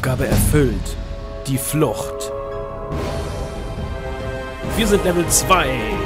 Aufgabe erfüllt. Die Flucht. Wir sind Level 2.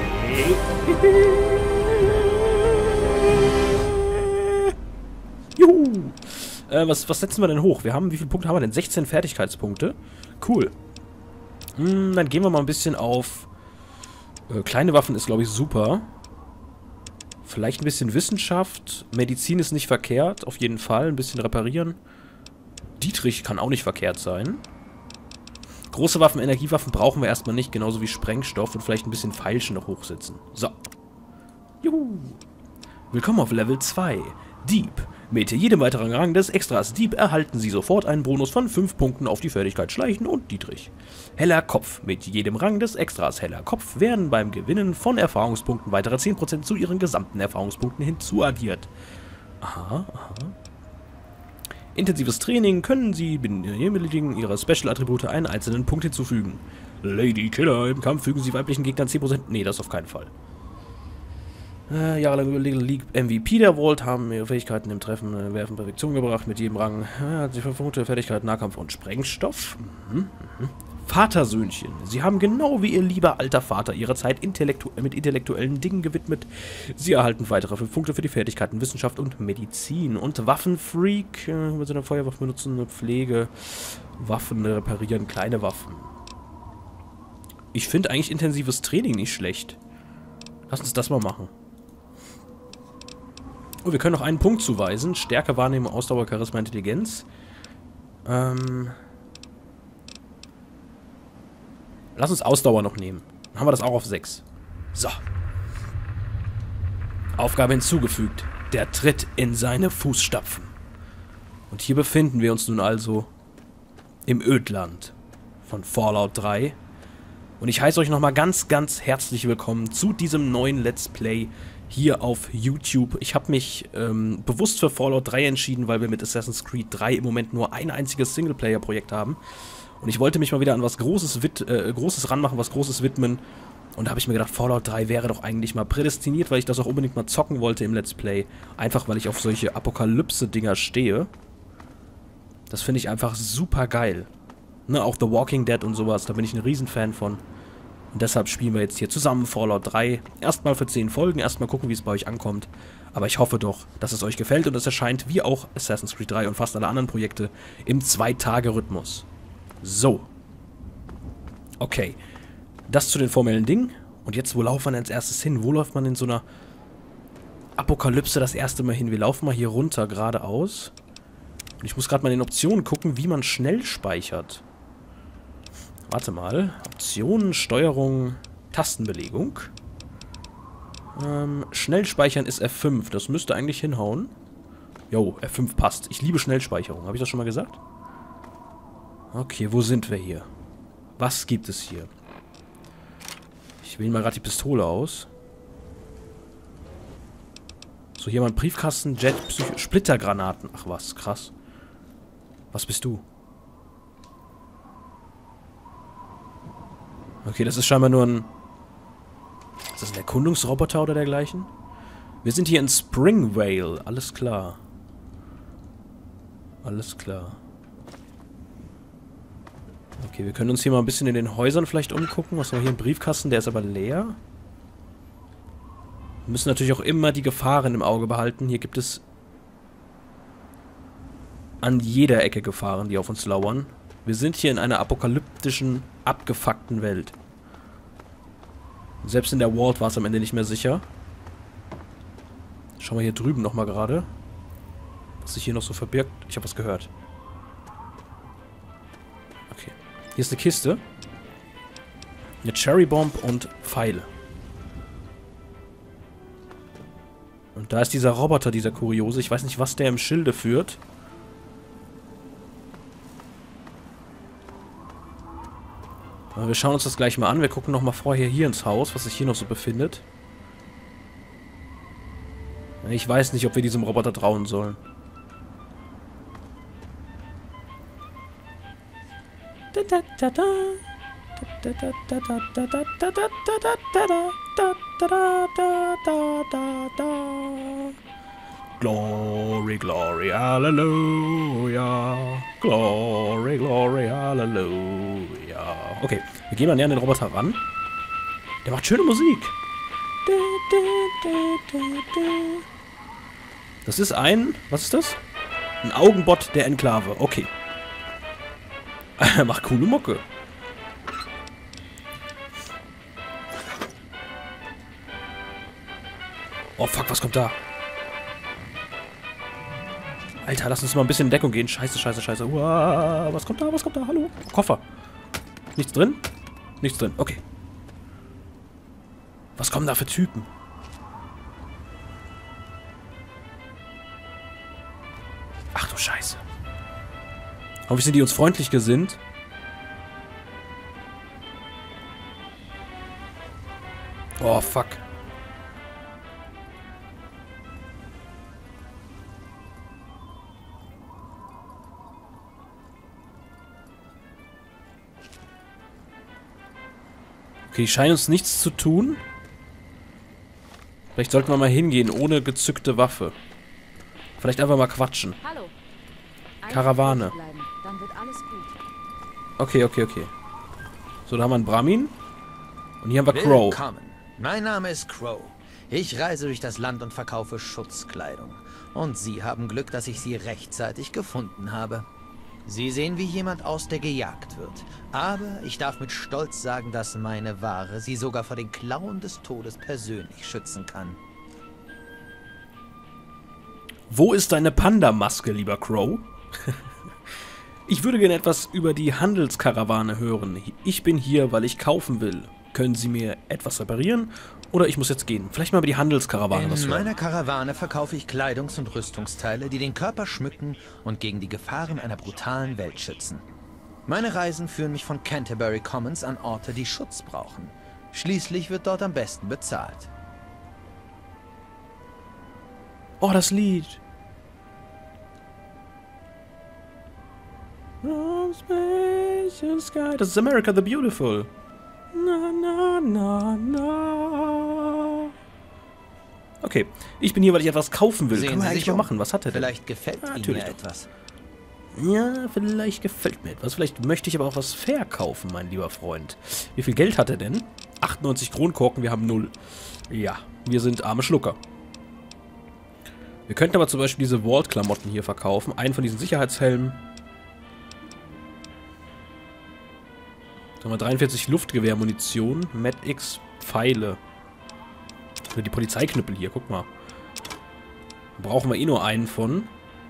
Juhu. Was setzen wir denn hoch? Wie viele Punkte haben wir denn? 16 Fertigkeitspunkte. Cool. Dann gehen wir mal ein bisschen auf... kleine Waffen ist, glaube ich, super. Vielleicht ein bisschen Wissenschaft. Medizin ist nicht verkehrt. Auf jeden Fall. Ein bisschen reparieren. Dietrich kann auch nicht verkehrt sein. Große Waffen, Energiewaffen brauchen wir erstmal nicht. Genauso wie Sprengstoff und vielleicht ein bisschen Pfeilchen noch hochsetzen. So. Juhu. Willkommen auf Level 2. Dieb. Mit jedem weiteren Rang des Extras Dieb erhalten Sie sofort einen Bonus von 5 Punkten auf die Fertigkeit Schleichen und Dietrich. Heller Kopf. Mit jedem Rang des Extras Heller Kopf werden beim Gewinnen von Erfahrungspunkten weitere 10% zu Ihren gesamten Erfahrungspunkten hinzuaddiert. Aha, aha. Intensives Training können Sie benötigen Ihrer Special-Attribute einen einzelnen Punkt hinzufügen. Lady Killer. Im Kampf fügen Sie weiblichen Gegnern 10%... Nee, das auf keinen Fall. Jahrelang League MVP der Vault haben ihre Fähigkeiten im Treffen Werfen Perfektion gebracht. Mit jedem Rang hat sie 5 Punkte Fertigkeit, Nahkampf und Sprengstoff. Vatersöhnchen. Sie haben genau wie ihr lieber alter Vater ihre Zeit mit intellektuellen Dingen gewidmet. Sie erhalten weitere 5 Punkte für die Fertigkeiten Wissenschaft und Medizin. Und Waffenfreak. Wenn sie eine Feuerwaffe benutzen, eine Pflege, Waffen reparieren, kleine Waffen. Ich finde eigentlich intensives Training nicht schlecht. Lass uns das mal machen. Oh, wir können noch einen Punkt zuweisen. Stärke, Wahrnehmung, Ausdauer, Charisma, Intelligenz. Lass uns Ausdauer noch nehmen. Dann haben wir das auch auf 6. So. Aufgabe hinzugefügt. Der Tritt in seine Fußstapfen. Und hier befinden wir uns nun also im Ödland von Fallout 3. Und ich heiße euch nochmal ganz, ganz herzlich willkommen zu diesem neuen Let's Play hier auf YouTube. Ich habe mich bewusst für Fallout 3 entschieden, weil wir mit Assassin's Creed 3 im Moment nur ein einziges Singleplayer-Projekt haben. Und ich wollte mich mal wieder an was Großes ranmachen, was Großes widmen. Und da habe ich mir gedacht, Fallout 3 wäre doch eigentlich mal prädestiniert, weil ich das auch unbedingt mal zocken wollte im Let's Play. Einfach, weil ich auf solche Apokalypse-Dinger stehe. Das finde ich einfach super geil. Ne, auch The Walking Dead und sowas, da bin ich ein Riesenfan von. Und deshalb spielen wir jetzt hier zusammen Fallout 3. Erstmal für 10 Folgen, erstmal gucken, wie es bei euch ankommt. Aber ich hoffe doch, dass es euch gefällt und es erscheint, wie auch Assassin's Creed 3 und fast alle anderen Projekte, im 2-Tage-Rhythmus. So. Okay. Das zu den formellen Dingen. Und jetzt, wo laufen wir als erstes hin? Wo läuft man in so einer Apokalypse das erste Mal hin? Wir laufen mal hier runter, geradeaus. Und ich muss gerade mal in den Optionen gucken, wie man schnell speichert. Warte mal. Optionen, Steuerung, Tastenbelegung. Schnell speichern ist F5. Das müsste eigentlich hinhauen. Jo, F5 passt. Ich liebe Schnellspeicherung. Habe ich das schon mal gesagt? Okay, wo sind wir hier? Was gibt es hier? Ich wähle mal gerade die Pistole aus. So, hier mal ein Briefkasten, Jet, Splittergranaten. Ach was, krass. Was bist du? Okay, das ist scheinbar nur ein... Ist das ein Erkundungsroboter oder dergleichen? Wir sind hier in Springvale. Alles klar. Alles klar. Okay, wir können uns hier mal ein bisschen in den Häusern vielleicht umgucken. Was haben wir hier? Ein Briefkasten, der ist aber leer. Wir müssen natürlich auch immer die Gefahren im Auge behalten. Hier gibt es an jeder Ecke Gefahren, die auf uns lauern. Wir sind hier in einer apokalyptischen, abgefuckten Welt. Selbst in der Vault war es am Ende nicht mehr sicher. Schauen wir hier drüben nochmal gerade. Was sich hier noch so verbirgt. Ich habe was gehört. Okay. Hier ist eine Kiste. Eine Cherry Bomb und Pfeile. Und da ist dieser Roboter, dieser Kuriose. Ich weiß nicht, was der im Schilde führt. Aber wir schauen uns das gleich mal an. Wir gucken nochmal vorher hier ins Haus, was sich hier noch so befindet. Ich weiß nicht, ob wir diesem Roboter trauen sollen. Glory, glory, Halleluja. Glory, glory, Halleluja. Okay, wir gehen mal näher an den Roboter ran. Der macht schöne Musik. Das ist ein... Was ist das? Ein Augenbot der Enklave. Okay. Macht coole Mucke. Oh fuck, was kommt da? Alter, lass uns mal ein bisschen in Deckung gehen. Scheiße, scheiße, scheiße. Uah, was kommt da? Was kommt da? Hallo? Koffer. Nichts drin? Nichts drin. Okay. Was kommen da für Typen? Ach du Scheiße. Hoffentlich sind die uns freundlich gesinnt. Oh, fuck. Okay, die scheinen uns nichts zu tun. Vielleicht sollten wir mal hingehen, ohne gezückte Waffe. Vielleicht einfach mal quatschen. Hallo. Karawane. Dann wird alles gut. Okay, okay, okay. So, da haben wir einen Brahmin. Und hier haben wir Crow. Willkommen. Mein Name ist Crow. Ich reise durch das Land und verkaufe Schutzkleidung. Und Sie haben Glück, dass ich Sie rechtzeitig gefunden habe. Sie sehen wie jemand aus, der gejagt wird. Aber ich darf mit Stolz sagen, dass meine Ware Sie sogar vor den Klauen des Todes persönlich schützen kann. Wo ist deine Panda-Maske, lieber Crow? Ich würde gerne etwas über die Handelskarawane hören. Ich bin hier, weil ich kaufen will. Können Sie mir etwas reparieren? Oder ich muss jetzt gehen. Vielleicht mal über die Handelskarawane was In hören. meiner Karawane verkaufe ich Kleidungs- und Rüstungsteile, die den Körper schmücken und gegen die Gefahren einer brutalen Welt schützen. Meine Reisen führen mich von Canterbury Commons an Orte, die Schutz brauchen. Schließlich wird dort am besten bezahlt. Oh, das Lied. Das ist America the Beautiful. Na, na, na, na. Okay, ich bin hier, weil ich etwas kaufen will. Sehen Können wir Sie eigentlich sich mal um. machen. Was hat er denn? Vielleicht gefällt Ihnen natürlich ja doch. etwas. Ja, vielleicht gefällt mir etwas. Vielleicht möchte ich aber auch was verkaufen, mein lieber Freund. Wie viel Geld hat er denn? 98 Kronkorken, wir haben 0. Ja, wir sind arme Schlucker. Wir könnten aber zum Beispiel diese Vault-Klamotten hier verkaufen. Einen von diesen Sicherheitshelmen. Dann haben wir 43 Luftgewehrmunition. Med-X Pfeile. Für die Polizeiknüppel hier, guck mal. Da brauchen wir eh nur einen von.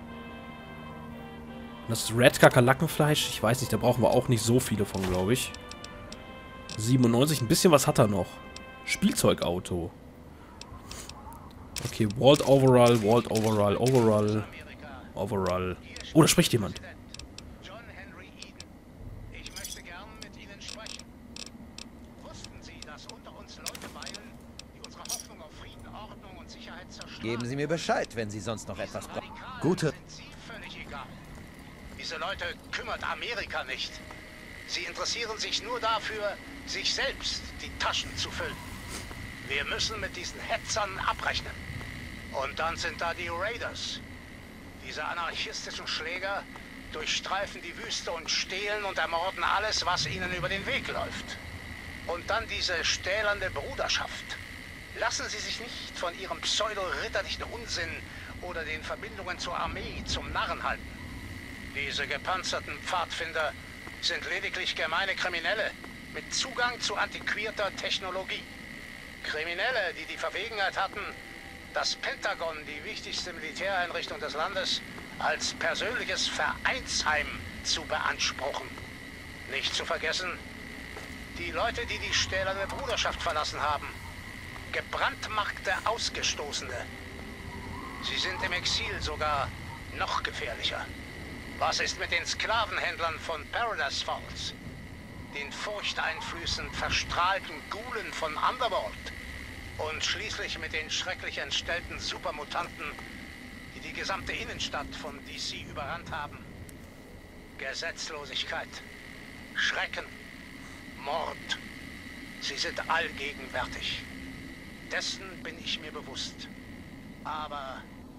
Das ist Red Kakerlakenfleisch. Ich weiß nicht, da brauchen wir auch nicht so viele von, glaube ich. 97, ein bisschen was hat er noch. Spielzeugauto. Okay, Walled Overall, Walled Overall, Overall, Overall. Oh, da spricht jemand. John Henry Eden. Ich möchte gern mit Ihnen sprechen. Wussten Sie, dass unter uns Leute weilen, die unsere Hoffnung auf Frieden, Ordnung und Sicherheit zerstören? Geben Sie mir Bescheid, wenn Sie sonst noch etwas brauchen. Radikalen Gute. sind Sie völlig egal. Diese Leute kümmert Amerika nicht. Sie interessieren sich nur dafür, sich selbst die Taschen zu füllen. Wir müssen mit diesen Hetzern abrechnen. Und dann sind da die Raiders. Diese anarchistischen Schläger durchstreifen die Wüste und stehlen und ermorden alles, was ihnen über den Weg läuft. Und dann diese stählernde Bruderschaft. Lassen Sie sich nicht von Ihrem pseudo-ritterlichen Unsinn oder den Verbindungen zur Armee zum Narren halten. Diese gepanzerten Pfadfinder sind lediglich gemeine Kriminelle mit Zugang zu antiquierter Technologie. Kriminelle, die die Verwegenheit hatten, das Pentagon, die wichtigste Militäreinrichtung des Landes, als persönliches Vereinsheim zu beanspruchen. Nicht zu vergessen, die Leute, die die stählerne Bruderschaft verlassen haben. Gebrandmarkte Ausgestoßene. Sie sind im Exil sogar noch gefährlicher. Was ist mit den Sklavenhändlern von Paradise Falls? Den furchteinflößend verstrahlten Ghoulen von Underworld? Und schließlich mit den schrecklich entstellten Supermutanten, die die gesamte Innenstadt von DC überrannt haben? Gesetzlosigkeit, Schrecken, Mord. Sie sind allgegenwärtig. Dessen bin ich mir bewusst. Aber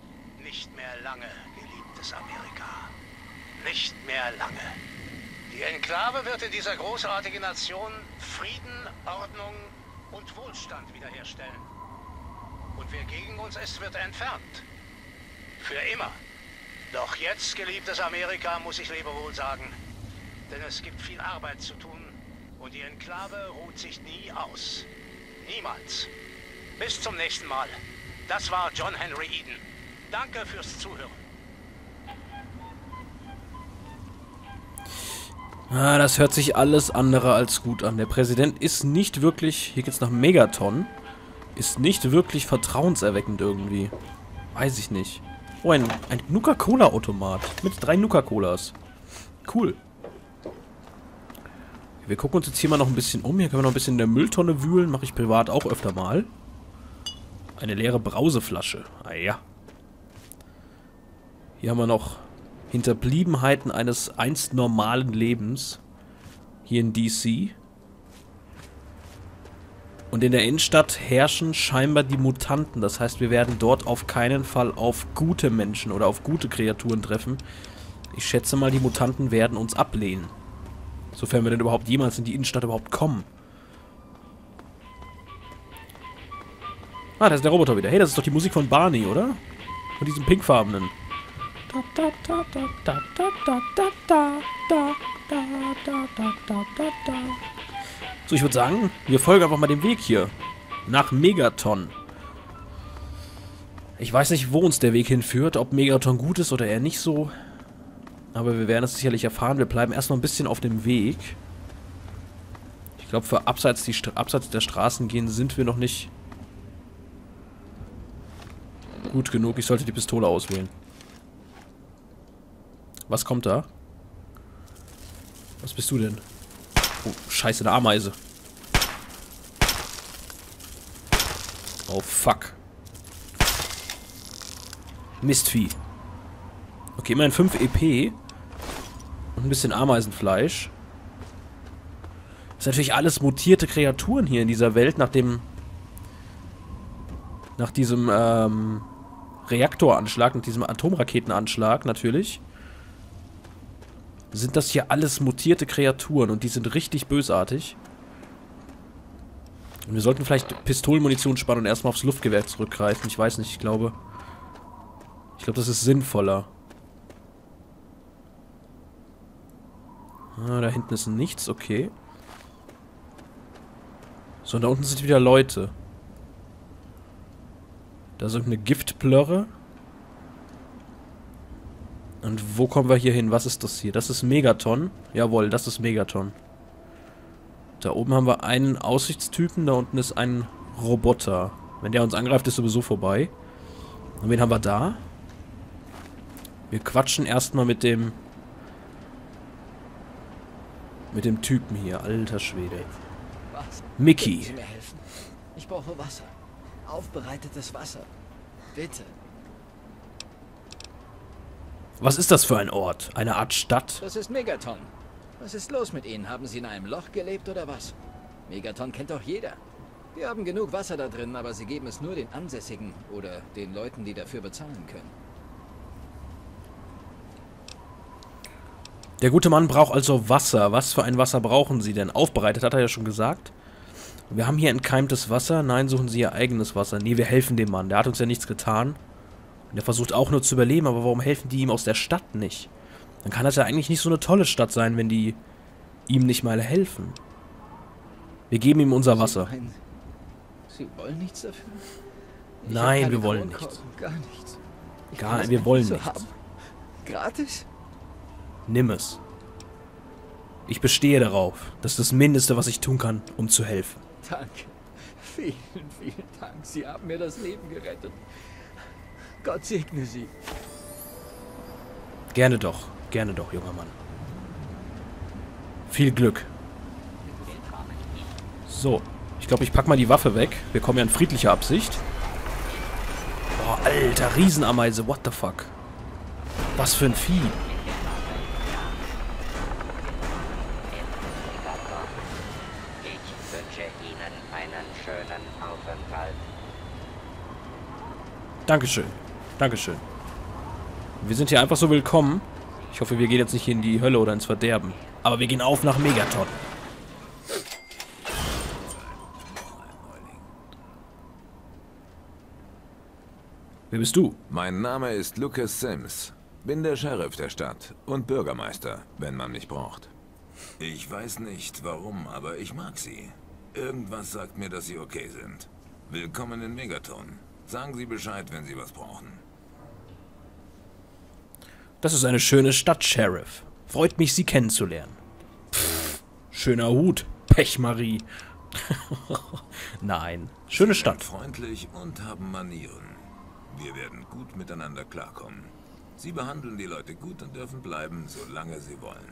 Nicht mehr lange, geliebtes Amerika. Nicht mehr lange. Die Enklave wird in dieser großartigen Nation Frieden, Ordnung und Wohlstand wiederherstellen. Und wer gegen uns ist, wird entfernt. Für immer. Doch jetzt, geliebtes Amerika, muss ich Lebewohl sagen. Denn es gibt viel Arbeit zu tun. Und die Enklave ruht sich nie aus. Niemals. Bis zum nächsten Mal. Das war John Henry Eden. Danke fürs Zuhören. Ah, das hört sich alles andere als gut an. Der Präsident ist nicht wirklich, hier geht's nach Megaton, ist nicht wirklich vertrauenserweckend irgendwie. Weiß ich nicht. Oh, ein Nuka-Cola-Automat mit 3 Nuka-Colas. Cool. Wir gucken uns jetzt hier mal noch ein bisschen um. Hier können wir noch ein bisschen in der Mülltonne wühlen. Mache ich privat auch öfter mal. Eine leere Brauseflasche. Ah ja. Hier haben wir noch Hinterbliebenheiten eines einst normalen Lebens. Hier in DC. Und in der Innenstadt herrschen scheinbar die Mutanten. Das heißt, wir werden dort auf keinen Fall auf gute Menschen oder auf gute Kreaturen treffen. Ich schätze mal, die Mutanten werden uns ablehnen. Sofern wir denn überhaupt jemals in die Innenstadt überhaupt kommen. Ah, da ist der Roboter wieder. Hey, das ist doch die Musik von Barney, oder? Von diesem pinkfarbenen. So, ich würde sagen, wir folgen einfach mal dem Weg hier. Nach Megaton. Ich weiß nicht, wo uns der Weg hinführt. Ob Megaton gut ist oder eher nicht so. Aber wir werden es sicherlich erfahren. Wir bleiben erstmal ein bisschen auf dem Weg. Ich glaube, für abseits der Straßen gehen sind wir noch nicht gut genug. Ich sollte die Pistole auswählen. Was kommt da? Was bist du denn? Oh, scheiße, eine Ameise. Oh, fuck. Mistvieh. Okay, immerhin 5 EP. Und ein bisschen Ameisenfleisch. Das sind natürlich alles mutierte Kreaturen hier in dieser Welt, nach diesem Reaktoranschlag, nach diesem Atomraketenanschlag natürlich. Sind das hier alles mutierte Kreaturen und die sind richtig bösartig. Und wir sollten vielleicht Pistolenmunition sparen und erstmal aufs Luftgewehr zurückgreifen. Ich weiß nicht, ich glaube, das ist sinnvoller. Ah, da hinten ist nichts, okay. So, und da unten sind wieder Leute. Da ist irgendeine Giftplörre. Und wo kommen wir hier hin? Was ist das hier? Das ist Megaton. Jawohl, das ist Megaton. Da oben haben wir einen Aussichtstypen, da unten ist ein Roboter. Wenn der uns angreift, ist sowieso vorbei. Und wen haben wir da? Wir quatschen erstmal mit dem Typen hier. Alter Schwede. Was? Mickey. Können Sie mir helfen? Ich brauche Wasser. Aufbereitetes Wasser. Bitte. Was ist das für ein Ort? Eine Art Stadt? Das ist Megaton. Was ist los mit Ihnen? Haben Sie in einem Loch gelebt oder was? Megaton kennt doch jeder. Wir haben genug Wasser da drin, aber Sie geben es nur den Ansässigen oder den Leuten, die dafür bezahlen können. Der gute Mann braucht also Wasser. Was für ein Wasser brauchen Sie denn? Aufbereitet, hat er ja schon gesagt. Wir haben hier entkeimtes Wasser. Nein, suchen Sie Ihr eigenes Wasser. Nee, wir helfen dem Mann. Der hat uns ja nichts getan. Und er versucht auch nur zu überleben, aber warum helfen die ihm aus der Stadt nicht? Dann kann das ja eigentlich nicht so eine tolle Stadt sein, wenn die ihm nicht mal helfen. Wir geben ihm unser Wasser. Sie wollen nichts dafür? Nein, wir wollen nichts. Gar nichts. Wir wollen nichts. Gratis? Nimm es. Ich bestehe darauf. Das ist das Mindeste, was ich tun kann, um zu helfen. Danke. Vielen, vielen Dank. Sie haben mir das Leben gerettet. Gott segne Sie. Gerne doch, junger Mann. Viel Glück. So, ich glaube, ich pack mal die Waffe weg. Wir kommen ja in friedlicher Absicht. Boah, alter, Riesenameise, what the fuck? Was für ein Vieh. Ich wünsche Ihnen einen schönen Aufenthalt. Dankeschön, Dankeschön. Wir sind hier einfach so willkommen. Ich hoffe, wir gehen jetzt nicht in die Hölle oder ins Verderben. Aber wir gehen auf nach Megaton. Wer bist du? Mein Name ist Lucas Sims. Bin der Sheriff der Stadt und Bürgermeister, wenn man mich braucht. Ich weiß nicht warum, aber ich mag sie. Irgendwas sagt mir, dass sie okay sind. Willkommen in Megaton. Sagen Sie Bescheid, wenn Sie was brauchen. Das ist eine schöne Stadt, Sheriff. Freut mich, Sie kennenzulernen. Pff, schöner Hut, Pechmarie. Nein, schöne Sie Stadt. sind freundlich und haben Manieren. Wir werden gut miteinander klarkommen. Sie behandeln die Leute gut und dürfen bleiben, solange sie wollen.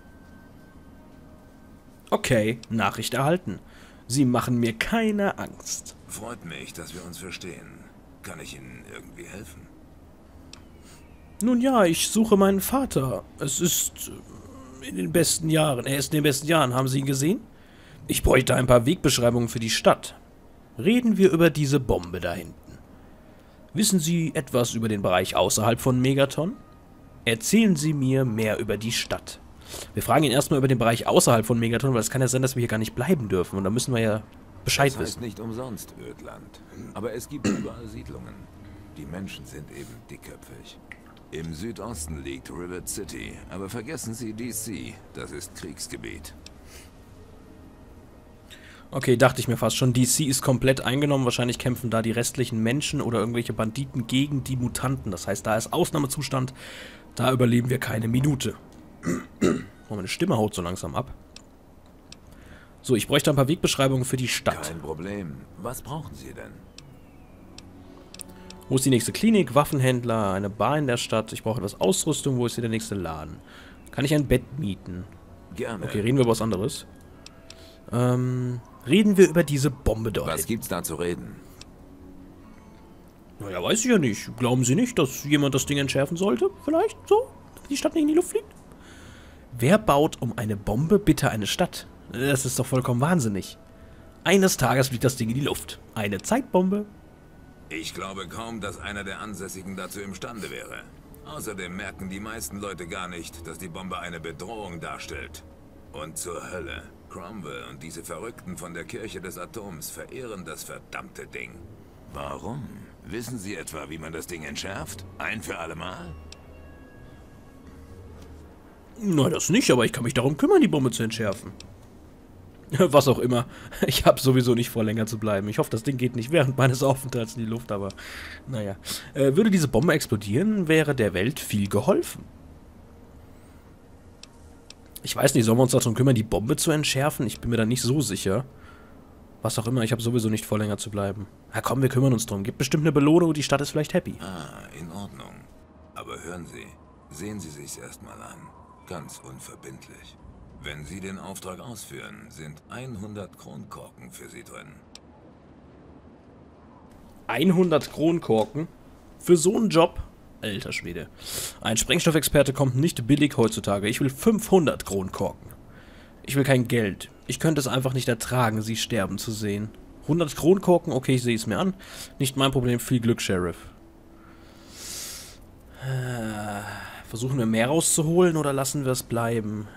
Okay, Nachricht erhalten. Sie machen mir keine Angst. Freut mich, dass wir uns verstehen. Kann ich Ihnen irgendwie helfen? Nun ja, ich suche meinen Vater. Es ist in den besten Jahren. Er ist in den besten Jahren. Haben Sie ihn gesehen? Ich bräuchte ein paar Wegbeschreibungen für die Stadt. Reden wir über diese Bombe da hinten. Wissen Sie etwas über den Bereich außerhalb von Megaton? Erzählen Sie mir mehr über die Stadt. Wir fragen ihn erstmal über den Bereich außerhalb von Megaton, weil es kann ja sein, dass wir hier gar nicht bleiben dürfen. Und da müssen wir ja Bescheid Das heißt wissen. nicht umsonst Ödland. Aber es gibt überall Siedlungen. Die Menschen sind eben dickköpfig. Im Südosten liegt Rivet City, aber vergessen Sie DC, das ist Kriegsgebiet. Okay, dachte ich mir fast schon. DC ist komplett eingenommen. Wahrscheinlich kämpfen da die restlichen Menschen oder irgendwelche Banditen gegen die Mutanten. Das heißt, da ist Ausnahmezustand. Da überleben wir keine Minute. Oh, meine Stimme haut so langsam ab. So, ich bräuchte ein paar Wegbeschreibungen für die Stadt. Kein Problem. Was brauchen Sie denn? Wo ist die nächste Klinik? Waffenhändler, eine Bar in der Stadt. Ich brauche etwas Ausrüstung. Wo ist hier der nächste Laden? Kann ich ein Bett mieten? Gerne. Okay, reden wir über was anderes. Reden wir über diese Bombe dort. Was gibt's da zu reden? Naja, weiß ich ja nicht. Glauben Sie nicht, dass jemand das Ding entschärfen sollte? Vielleicht so? Dass die Stadt nicht in die Luft fliegt? Wer baut um eine Bombe bitte eine Stadt? Das ist doch vollkommen wahnsinnig. Eines Tages fliegt das Ding in die Luft. Eine Zeitbombe? Ich glaube kaum, dass einer der Ansässigen dazu imstande wäre. Außerdem merken die meisten Leute gar nicht, dass die Bombe eine Bedrohung darstellt. Und zur Hölle. Cromwell und diese Verrückten von der Kirche des Atoms verehren das verdammte Ding. Warum? Wissen Sie etwa, wie man das Ding entschärft? Ein für alle Mal? Nein, das nicht, aber ich kann mich darum kümmern, die Bombe zu entschärfen. Was auch immer. Ich habe sowieso nicht vor, länger zu bleiben. Ich hoffe, das Ding geht nicht während meines Aufenthalts in die Luft, aber naja. Würde diese Bombe explodieren, wäre der Welt viel geholfen. Ich weiß nicht, sollen wir uns darum kümmern, die Bombe zu entschärfen? Ich bin mir da nicht so sicher. Was auch immer, ich habe sowieso nicht vor, länger zu bleiben. Na komm, wir kümmern uns drum. Gibt bestimmt eine Belohnung und die Stadt ist vielleicht happy. Ah, in Ordnung. Aber hören Sie, sehen Sie sich's erstmal an. Ganz unverbindlich. Wenn Sie den Auftrag ausführen, sind 100 Kronkorken für Sie drin. 100 Kronkorken? Für so einen Job? Alter Schwede. Ein Sprengstoffexperte kommt nicht billig heutzutage. Ich will 500 Kronkorken. Ich will kein Geld. Ich könnte es einfach nicht ertragen, sie sterben zu sehen. 100 Kronkorken? Okay, ich sehe es mir an. Nicht mein Problem. Viel Glück, Sheriff. Versuchen wir mehr rauszuholen oder lassen wir es bleiben?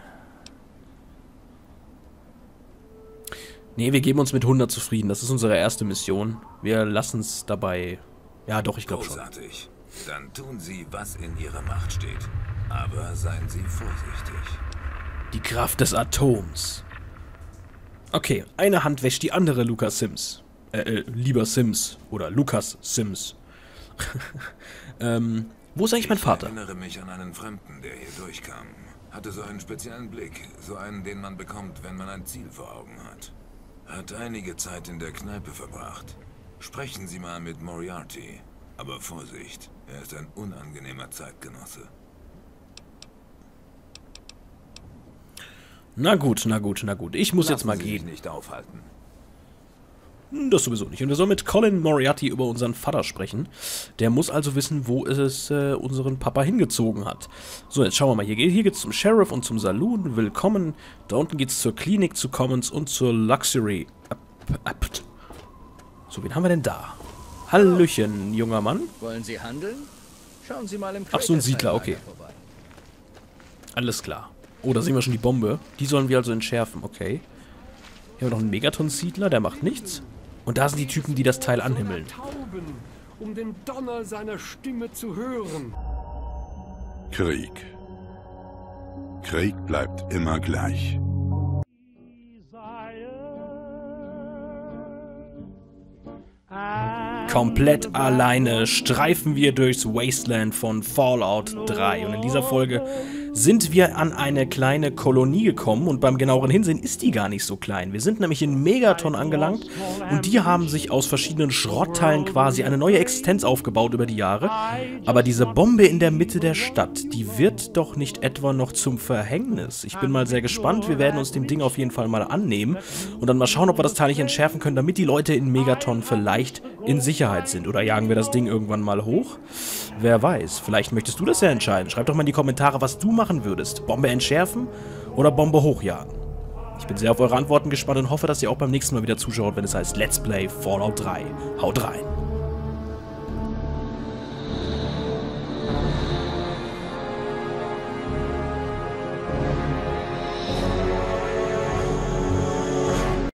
Nee, wir geben uns mit 100 zufrieden. Das ist unsere erste Mission. Wir lassen es dabei. Ja, doch, ich glaube schon. Großartig. Dann tun Sie, was in Ihrer Macht steht. Aber seien Sie vorsichtig. Die Kraft des Atoms. Okay, eine Hand wäscht die andere, Lucas Sims. Lieber Sims. Oder Lucas Sims. Wo ist eigentlich mein Vater? Ich erinnere mich an einen Fremden, der hier durchkam. Hatte so einen speziellen Blick. So einen, den man bekommt, wenn man ein Ziel vor Augen hat. Hat einige Zeit in der Kneipe verbracht. Sprechen Sie mal mit Moriarty. Aber Vorsicht, er ist ein unangenehmer Zeitgenosse. Na gut, na gut, na gut. Ich muss jetzt mal Lassen Sie sich gehen. nicht aufhalten. Das sowieso nicht. Und wir sollen mit Colin Moriarty über unseren Vater sprechen. Der muss also wissen, wo es unseren Papa hingezogen hat. So, jetzt schauen wir mal. Hier geht's zum Sheriff und zum Saloon. Willkommen. Da unten geht's zur Klinik, zu Commons und zur Luxury. So, wen haben wir denn da? Hallöchen, junger Mann. Wollen Sie handeln? Schauen Sie mal im Ach, so ein Siedler, okay. vorbei. Alles klar. Oh, da sehen wir schon die Bombe. Die sollen wir also entschärfen, okay. Hier haben wir noch einen Megaton-Siedler, der macht nichts. Und da sind die Typen, die das Teil anhimmeln. Tauben, um den Donner seiner Stimme zu hören. Krieg. Krieg bleibt immer gleich. Komplett alleine streifen wir durchs Wasteland von Fallout 3. Und in dieser Folge sind wir an eine kleine Kolonie gekommen. Und beim genaueren Hinsehen ist die gar nicht so klein. Wir sind nämlich in Megaton angelangt. Und die haben sich aus verschiedenen Schrottteilen quasi eine neue Existenz aufgebaut über die Jahre. Aber diese Bombe in der Mitte der Stadt, die wird doch nicht etwa noch zum Verhängnis. Ich bin mal sehr gespannt. Wir werden uns dem Ding auf jeden Fall mal annehmen. Und dann mal schauen, ob wir das Teil nicht entschärfen können, damit die Leute in Megaton vielleicht in Sicherheit sind. Oder jagen wir das Ding irgendwann mal hoch? Wer weiß. Vielleicht möchtest du das ja entscheiden. Schreib doch mal in die Kommentare, was du machen würdest. Bombe entschärfen oder Bombe hochjagen? Ich bin sehr auf eure Antworten gespannt und hoffe, dass ihr auch beim nächsten Mal wieder zuschaut, wenn es heißt Let's Play Fallout 3. Haut rein!